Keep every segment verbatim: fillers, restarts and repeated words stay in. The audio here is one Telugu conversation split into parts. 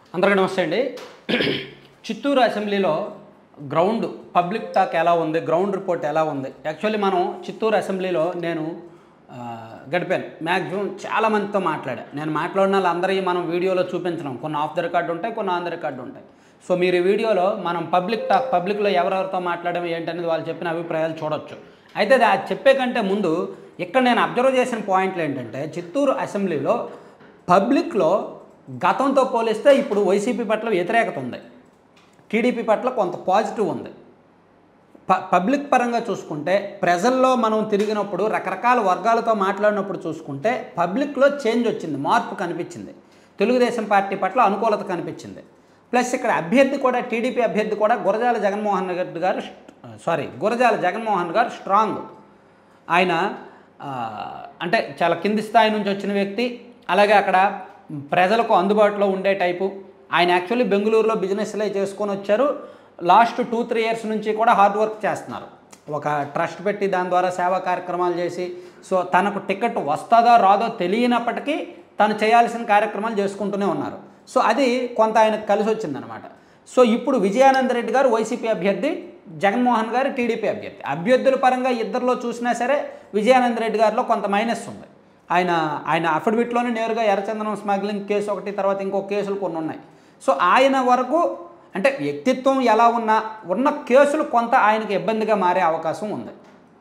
అందరికీ నమస్తే అండి. చిత్తూరు అసెంబ్లీలో గ్రౌండ్ పబ్లిక్ టాక్ ఎలా ఉంది, గ్రౌండ్ రిపోర్ట్ ఎలా ఉంది? యాక్చువల్లీ మనం చిత్తూరు అసెంబ్లీలో నేను గడిపాను. మ్యాక్సిమం చాలామందితో మాట్లాడా. నేను మాట్లాడిన వాళ్ళందరికీ మనం వీడియోలో చూపించడం, కొన్ని ఆఫ్ ద రికార్డు ఉంటాయి, కొన్ని ఆన్ ద రికార్డు ఉంటాయి. సో మీరు ఈ వీడియోలో మనం పబ్లిక్ టాక్, పబ్లిక్లో ఎవరెవరితో మాట్లాడడం ఏంటనేది వాళ్ళు చెప్పిన అభిప్రాయాలు చూడొచ్చు. అయితే అది చెప్పే కంటే ముందు ఇక్కడ నేను అబ్జర్వ్ చేసిన పాయింట్లు ఏంటంటే, చిత్తూరు అసెంబ్లీలో పబ్లిక్లో గతంతో పోలిస్తే ఇప్పుడు వైసీపీ పట్ల వ్యతిరేకత ఉంది, టీడీపీ పట్ల కొంత పాజిటివ్ ఉంది. ప పబ్లిక్ పరంగా చూసుకుంటే ప్రజల్లో మనం తిరిగినప్పుడు, రకరకాల వర్గాలతో మాట్లాడినప్పుడు చూసుకుంటే పబ్లిక్లో చేంజ్ వచ్చింది, మార్పు కనిపించింది. తెలుగుదేశం పార్టీ పట్ల అనుకూలత కనిపించింది. ప్లస్ ఇక్కడ అభ్యర్థి కూడా, టీడీపీ అభ్యర్థి కూడా గురజాల జగన్మోహన్ రెడ్డి గారు సారీ గురజాల జగన్మోహన్ గారు స్ట్రాంగ్. ఆయన అంటే చాలా కింది స్థాయి నుంచి వచ్చిన వ్యక్తి, అలాగే అక్కడ ప్రజలకు అందుబాటులో ఉండే టైపు. ఆయన యాక్చువల్లీ బెంగళూరులో బిజినెస్లే చేసుకొని వచ్చారు. లాస్ట్ టూ త్రీ ఇయర్స్ నుంచి కూడా హార్డ్ వర్క్ చేస్తున్నారు. ఒక ట్రస్ట్ పెట్టి దాని ద్వారా సేవా కార్యక్రమాలు చేసి, సో తనకు టికెట్ వస్తుందో రాదో తెలియనప్పటికీ తను చేయాల్సిన కార్యక్రమాలు చేసుకుంటూనే ఉన్నారు. సో అది కొంత ఆయనకు కలిసి వచ్చిందనమాట. సో ఇప్పుడు విజయానంద రెడ్డి గారు వైసీపీ అభ్యర్థి, జగన్మోహన్ గారు టీడీపీ అభ్యర్థి. అభ్యర్థుల పరంగా ఇద్దరిలో చూసినా సరే విజయానంద రెడ్డి గారిలో కొంత మైనస్ ఉంది. ఆయన ఆయన అఫిడవిట్లోనే నేరుగా ఎర్రచందనం స్మగ్లింగ్ కేసు ఒకటి, తర్వాత ఇంకో కేసులు కొన్ని ఉన్నాయి. సో ఆయన వరకు అంటే వ్యక్తిత్వం ఎలా ఉన్నా ఉన్న కేసులు కొంత ఆయనకు ఇబ్బందిగా మారే అవకాశం ఉంది.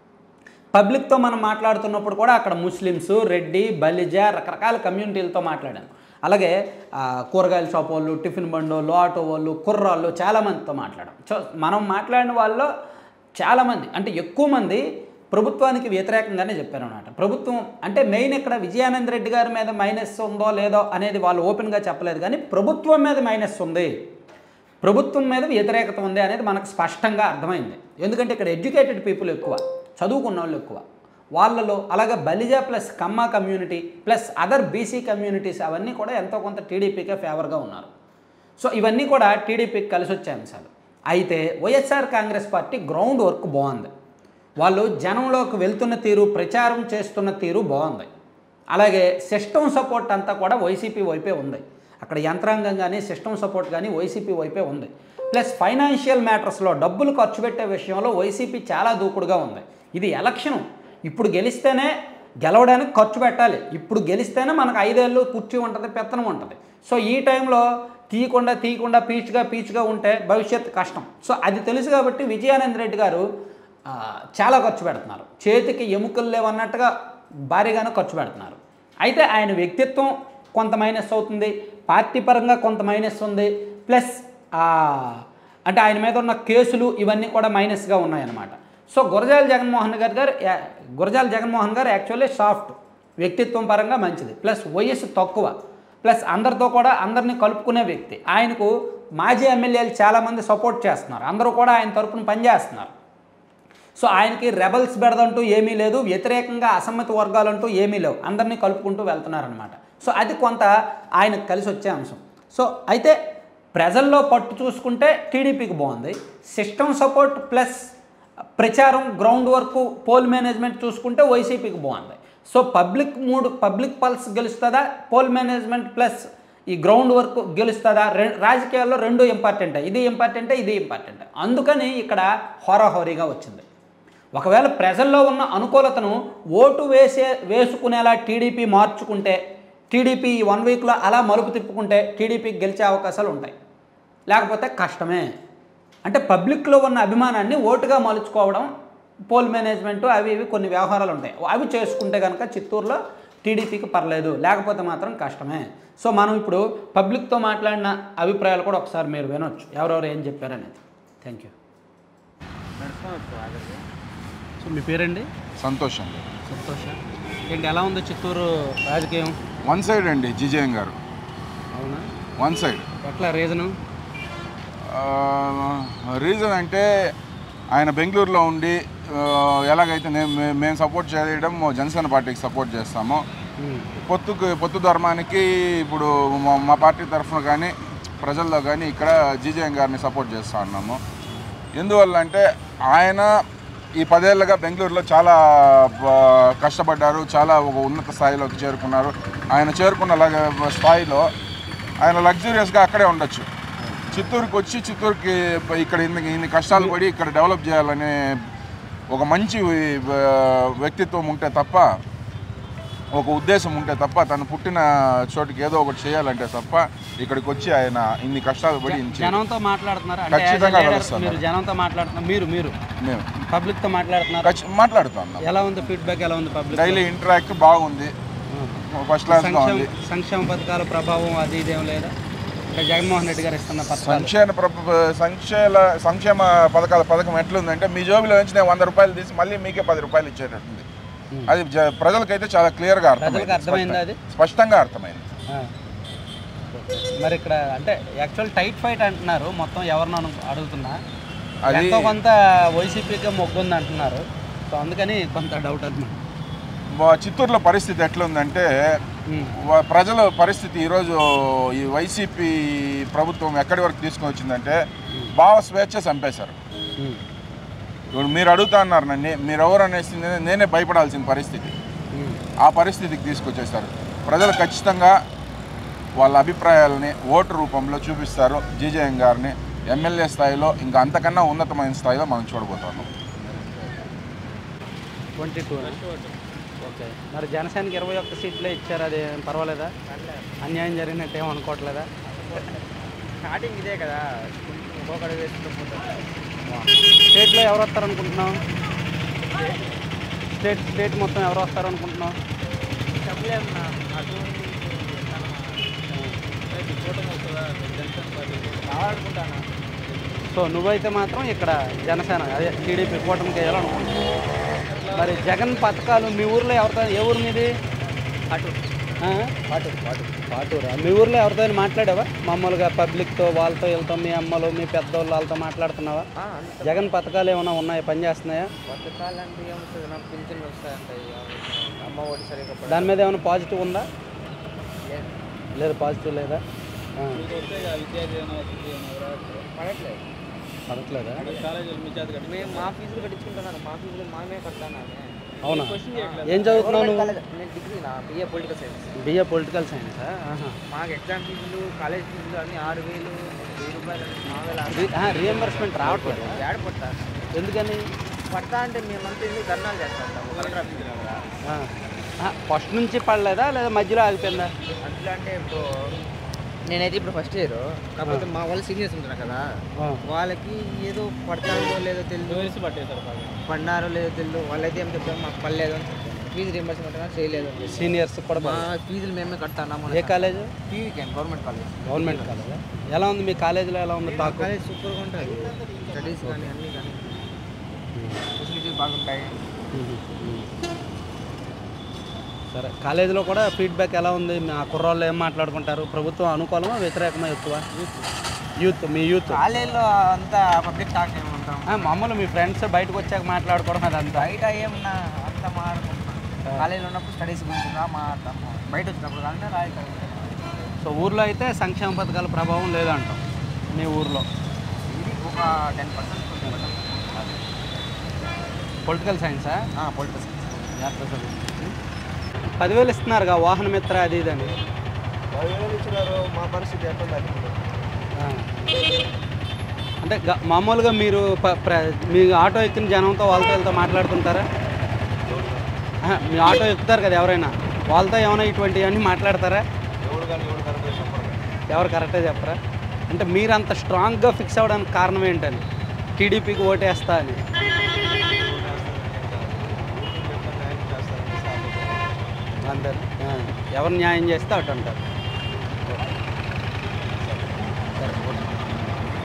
పబ్లిక్తో మనం మాట్లాడుతున్నప్పుడు కూడా అక్కడ ముస్లిమ్స్, రెడ్డి, బలిజ, రకరకాల కమ్యూనిటీలతో మాట్లాడాను. అలాగే కూరగాయల షాప్ వాళ్ళు, టిఫిన్ బండోళ్ళు, ఆటో వాళ్ళు, కుర్రాళ్ళు చాలామందితో మాట్లాడాం. సో మనం మాట్లాడిన వాళ్ళలో చాలామంది అంటే ఎక్కువ మంది ప్రభుత్వానికి వ్యతిరేకంగానే చెప్పారన్నమాట. ప్రభుత్వం అంటే మెయిన్ ఇక్కడ విజయానంద రెడ్డి గారి మీద మైనస్ ఉందో లేదో అనేది వాళ్ళు ఓపెన్గా చెప్పలేదు, కానీ ప్రభుత్వం మీద మైనస్ ఉంది, ప్రభుత్వం మీద వ్యతిరేకత ఉంది అనేది మనకు స్పష్టంగా అర్థమైంది. ఎందుకంటే ఇక్కడ ఎడ్యుకేటెడ్ పీపుల్ ఎక్కువ, చదువుకున్న వాళ్ళు ఎక్కువ వాళ్ళలో. అలాగే Balija plus Kamma community plus other BC communities అవన్నీ కూడా ఎంతో కొంత టీడీపీకే ఫేవర్గా ఉన్నారు. సో ఇవన్నీ కూడా టీడీపీకి కలిసి వచ్చే అంశాలు. అయితే YSR Congress party ground work బాగుంది. వాళ్ళు జనంలోకి వెళ్తున్న తీరు, ప్రచారం చేస్తున్న తీరు బాగుంది. అలాగే సిస్టమ్ సపోర్ట్ అంతా కూడా వైసీపీ వైపే ఉంది. అక్కడ యంత్రాంగం కానీ సిస్టమ్ సపోర్ట్ కానీ వైసీపీ వైపే ఉంది. ప్లస్ ఫైనాన్షియల్ మ్యాటర్స్లో డబ్బులు ఖర్చు పెట్టే విషయంలో వైసీపీ చాలా దూకుడుగా ఉంది. ఇది ఎలక్షను, ఇప్పుడు గెలిస్తేనే గెలవడానికి ఖర్చు పెట్టాలి, ఇప్పుడు గెలిస్తేనే మనకు ఐదేళ్ళు కుర్చీ ఉంటుంది, పెత్తనం ఉంటుంది. సో ఈ టైంలో తీయకుండా తీయకుండా పీచుగా పీచుగా ఉంటే భవిష్యత్తు కష్టం. సో అది తెలుసు కాబట్టి విజయానంద రెడ్డి గారు చాలా ఖర్చు పెడుతున్నారు, చేతికి ఎముకలు లేవన్నట్టుగా భారీగానే ఖర్చు పెడుతున్నారు. అయితే ఆయన వ్యక్తిత్వం కొంత మైనస్ అవుతుంది, పార్టీ పరంగా కొంత మైనస్ ఉంది, ప్లస్ అంటే ఆయన మీద ఉన్న కేసులు ఇవన్నీ కూడా మైనస్గా ఉన్నాయన్నమాట. సో గురజాల జగన్మోహన్ గారు గారు గురజాల జగన్మోహన్ గారు యాక్చువల్లీ సాఫ్ట్, వ్యక్తిత్వం పరంగా మంచిది, ప్లస్ వయస్సు తక్కువ, ప్లస్ అందరితో కూడా అందరినీ కలుపుకునే వ్యక్తి. ఆయనకు మాజీ ఎమ్మెల్యేలు చాలామంది సపోర్ట్ చేస్తున్నారు, అందరూ కూడా ఆయన తరపున పనిచేస్తున్నారు. సో ఆయనకి రెబల్స్ బెడదంటూ ఏమీ లేదు, వ్యతిరేకంగా అసమ్మతి వర్గాలంటూ ఏమీ లేవు, అందరినీ కలుపుకుంటూ వెళ్తున్నారనమాట. సో అది కొంత ఆయనకు కలిసి వచ్చే అంశం. సో అయితే ప్రజల్లో పట్టు చూసుకుంటే టీడీపీకి బాగుంది, సిస్టమ్ సపోర్ట్ ప్లస్ ప్రచారం, గ్రౌండ్ వర్క్, పోల్ మేనేజ్మెంట్ చూసుకుంటే వైసీపీకి బాగుంది. సో పబ్లిక్ మూడు పబ్లిక్ పల్స్ గెలుస్తుందా, పోల్ మేనేజ్మెంట్ ప్లస్ ఈ గ్రౌండ్ వర్క్ గెలుస్తుందా? రె రాజకీయాల్లో రెండు ఇంపార్టెంటే, ఇది ఇంపార్టెంటే, ఇది ఇంపార్టెంటే. అందుకని ఇక్కడ హోరాహోరీగా వచ్చింది. ఒకవేళ ప్రజల్లో ఉన్న అనుకూలతను ఓటు వేసే వేసుకునేలా టీడీపీ మార్చుకుంటే, టీడీపీ ఈ వన్ వీక్లో అలా మలుపు తిప్పుకుంటే టీడీపీకి గెలిచే అవకాశాలు ఉంటాయి, లేకపోతే కష్టమే. అంటే పబ్లిక్లో ఉన్న అభిమానాన్ని ఓటుగా మలుచుకోవడం, పోల్ మేనేజ్మెంటు అవి ఇవి కొన్ని వ్యవహారాలు ఉంటాయి, అవి చేసుకుంటే కనుక చిత్తూరులో టీడీపీకి పర్లేదు, లేకపోతే మాత్రం కష్టమే. సో మనం ఇప్పుడు పబ్లిక్తో మాట్లాడిన అభిప్రాయాలు కూడా ఒకసారి మీరు వినొచ్చు, ఎవరెవరు ఏం చెప్పారనేది. Thank you. సో మీ పేరండి? సంతోష్ అండి. సంతోష. ఏంటి ఎలా ఉంది చిత్తూరు రాజకీయం? వన్ సైడ్ అండి జిజేఎం గారు. అవునా? One side. ఎట్లా రీజను? రీజన్ అంటే ఆయన బెంగళూరులో ఉండి ఎలాగైతే నేను మేము సపోర్ట్ చేయడం జనసేన పార్టీకి సపోర్ట్ చేస్తాము, పొత్తుకు పొత్తు ధర్మానికి ఇప్పుడు మా పార్టీ తరఫున కానీ ప్రజల్లో కానీ ఇక్కడ జిజేఎం గారిని సపోర్ట్ చేస్తూ ఉన్నాము. ఎందువల్ల అంటే ఆయన ఈ పదేళ్ళగా బెంగళూరులో చాలా కష్టపడ్డారు, చాలా ఒక ఉన్నత స్థాయిలోకి చేరుకున్నారు. ఆయన చేరుకున్న స్థాయిలో ఆయన లగ్జూరియస్గా అక్కడే ఉండొచ్చు. చిత్తూరుకి వచ్చి చిత్తూరుకి ఇక్కడ ఇన్ని ఇన్ని కష్టాలు పడి ఇక్కడ డెవలప్ చేయాలనే ఒక మంచి వ్యక్తిత్వం ఉంటే తప్ప, ఒక ఉద్దేశం ఉంటే తప్ప, తను పుట్టిన చోటుకి ఏదో ఒకటి చేయాలంటే తప్ప ఇక్కడికి వచ్చి ఆయన ఇన్ని కష్టాలు పడి జనంతో మాట్లాడుతున్నారు. ఖచ్చితంగా కలుస్తాను. మీరు జనంతో మాట్లాడుతున్నారు, మీరు మీరు మేము పబ్లిక్తో మాట్లాడుతున్నారు. మాట్లాడుతాను. ఎలా ఉంది ఫీడ్బ్యాక్? ఎలా ఉంది పబ్లిక్? డైలీ ఇంటరాక్ట్ బాగుంది, ఫస్ట్ క్లాస్గా ఉంది. సంక్షేమ పథకాల ప్రభావం అది ఇదేం లేదా? జగన్మోహన్ రెడ్డి గారు ఇస్తున్న సంక్షేమ సంక్షేమ సంక్షేమ పథకాల పథకం ఎట్లుందంటే మీ జోబులో నుంచి నేను వంద రూపాయలు తీసి మళ్ళీ మీకే పది రూపాయలు ఇచ్చేటట్టుంది. అది ప్రజలకైతే చాలా క్లియర్గా అర్థమైంది, అది స్పష్టంగా అర్థమైంది. మరి ఇక్కడ అంటే యాక్చువల్ టైట్ ఫైట్ అంటున్నారు, మొత్తం ఎవరినో అడుగుతున్నా ఎంతో కొంత వైసీపీకి మొగ్గుంది అంటున్నారు. సో అందుకని కొంత డౌట్ అనమాట. చిత్తూరులో పరిస్థితి ఎట్లుందంటే ప్రజల పరిస్థితి ఈరోజు ఈ వైసీపీ ప్రభుత్వం ఎక్కడి వరకు తీసుకొని వచ్చిందంటే భావ స్వేచ్ఛ చంపేశారు. ఇప్పుడు మీరు అడుగుతా అన్నారు నన్ను, మీరు ఎవరు అనేసి నేనే భయపడాల్సిన పరిస్థితి, ఆ పరిస్థితికి తీసుకొచ్చేస్తారు. ప్రజలు ఖచ్చితంగా వాళ్ళ అభిప్రాయాలని ఓటు రూపంలో చూపిస్తారు. జీజేఎం గారిని ఎమ్మెల్యే స్థాయిలో ఇంకా అంతకన్నా ఉన్నతమైన స్థాయిలో మనం చూడబోతున్నాం. Twenty two okay. మరి జనసేనకి ఇరవై ఒక్క సీట్లే ఇచ్చారు, అది పర్వాలేదా? అన్యాయం జరిగినట్టు ఏమో అనుకోవట్లేదా? స్టార్టింగ్ ఇదే కదా, ఒక్కొక్కటి వేసుకుంటూ స్టేట్లో ఎవరు వస్తారు అనుకుంటున్నావు? స్టేట్ స్టేట్ మొత్తం ఎవరు వస్తారు అనుకుంటున్నావు? చెప్పలేమన్నా. అటు కావాలనుకుంటాను. సో నువ్వైతే మాత్రం ఇక్కడ జనసేన అదే టీడీపీ కూటమికి వేయాలనుకుంటున్నావు. మరి జగన్ పథకాలు మీ ఊర్లో ఎవరితో, ఏ ఊరు మీది? అటు పాటూరు పాటూరు పాటూరా. మీ ఊర్లో ఎవరితో మాట్లాడావా మామూలుగా పబ్లిక్తో, వాళ్ళతో వీళ్ళతో, మీ అమ్మలు మీ పెద్దోళ్ళు వాళ్ళతో మాట్లాడుతున్నావా? జగన్ పథకాలు ఏమైనా ఉన్నాయా, పని చేస్తున్నాయా? పథకాలు అంటే ఏమవుతుంది, నాకు పింఛన్లు వస్తాయంటాయి, అమ్మ ఒడి సరిగ్గా. దాని మీద ఏమైనా పాజిటివ్ ఉందా? లేదు, పాజిటివ్ లేదా? పడట్లేదు పడట్లేదా? మేము మా ఫీజులు కట్టించుకుంటున్నాను, మా ఫీజులు మామే కట్టాను. అవునా? ఏం చదువుతున్నావు నువ్వు? నేను డిగ్రీ, నా BA political science. BA political science. మాకు ఎగ్జామ్ ఫీజులు, కాలేజ్ ఫీజులు అన్నీ ఆరు వేలు వెయ్యి రూపాయలు రీఎంబర్స్మెంట్ రావట్లేదు. ఏడ పడతా? ఎందుకని పడతా అంటే మేమంతా ఎందుకు ధర్నాలు చేస్తాం కలెక్టర్ ఫస్ట్ నుంచి పడలేదా లేదా మధ్యలో ఆగిపోయిందా? అట్లా అంటే ఇప్పుడు నేనైతే ఇప్పుడు ఫస్ట్ ఇయర్, కాకపోతే మా వాళ్ళు సీనియర్స్ ఉంటున్నారు కదా, వాళ్ళకి ఏదో పడతారో లేదో తెలియదు, పడినారో లేదో తెలియదు. వాళ్ళైతే ఏం చెప్తారు, మాకు పడలేదు, ఫీజు రీంబర్స్మెంట్ చేయలేదు. సీనియర్స్ కూడా మా ఫీజులు మేమే కడతాము. ఏ college? PVKM government college. Government college. ఎలా ఉంది మీ కాలేజీలో? ఎలా ఉంది? కాలేజ్ సూపర్గా ఉంటుంది, స్టడీస్ కానీ అన్నీ కానీ ఫెసిలిటీస్ బాగుంటాయి. సరే, కాలేజీలో కూడా ఫీడ్బ్యాక్ ఎలా ఉంది? ఆ కుర్రాళ్ళు ఏం మాట్లాడుకుంటారు? ప్రభుత్వం అనుకూలమా వ్యతిరేకమా ఎక్కువ? యూత్ మీ యూత్ కాలేజీలో అంతా పబ్లిక్ టాక్ ఏమంటాం, మామూలు మీ ఫ్రెండ్స్ బయటకు వచ్చాక మాట్లాడుకోవడం అదంతా? బయట ఏమన్నా అంతా మాట్లాడుకుంటున్నాం. కాలేజీలో ఉన్నప్పుడు స్టడీస్ గురించి మాట్లాడతాము, బయట వచ్చినప్పుడు కానీ రాయి. సో ఊర్లో అయితే సంక్షేమ పథకాల ప్రభావం లేదంటాం మీ ఊర్లో? ఇది ఒక టెన్ పర్సెంట్ పొలిటికల్ సైన్సా? Political science. పదివేలు ఇస్తున్నారుగా వాహన మిత్ర అది ఇదని. పదివేలు ఇచ్చినారు, మా పరిస్థితి ఎట్లా? అంటే మామూలుగా మీరు మీ ఆటో ఎక్కిన జనంతో వాళ్ళతో వీళ్ళతో మాట్లాడుతుంటారా? మీ ఆటో ఎక్కుతారు కదా ఎవరైనా, వాళ్ళతో ఏమైనా ఇటువంటివన్నీ మాట్లాడతారా? ఎవరు కరెక్టే చెప్పరా? అంటే మీరు అంత స్ట్రాంగ్గా ఫిక్స్ అవ్వడానికి కారణం ఏంటని? టీడీపీకి ఓటేస్తా అని. అంటారు, ఎవరు న్యాయం చేస్తే అటు అంటారు. సరే.